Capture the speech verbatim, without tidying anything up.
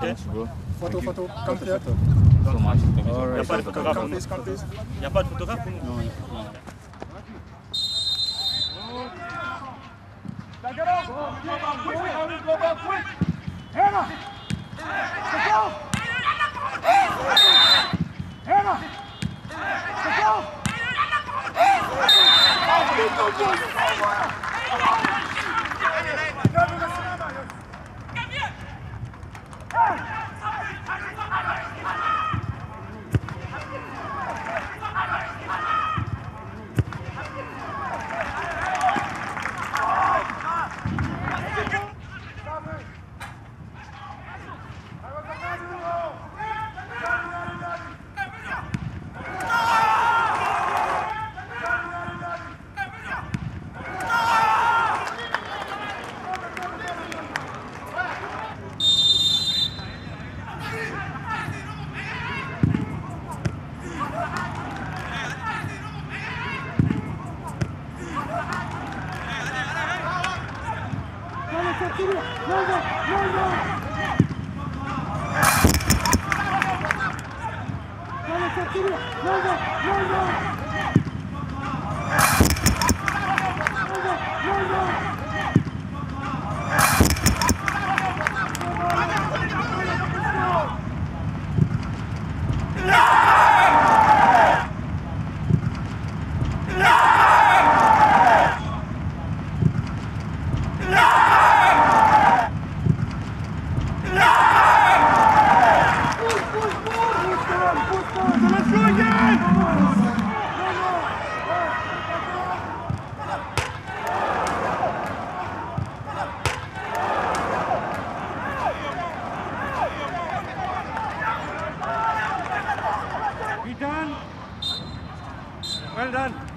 Okay. Photo, photo, come here. So much. Thank you so Il n'y a much. pas de photographe. Come please, come please. Il n'y a pas de photographe. Non, non. Well done.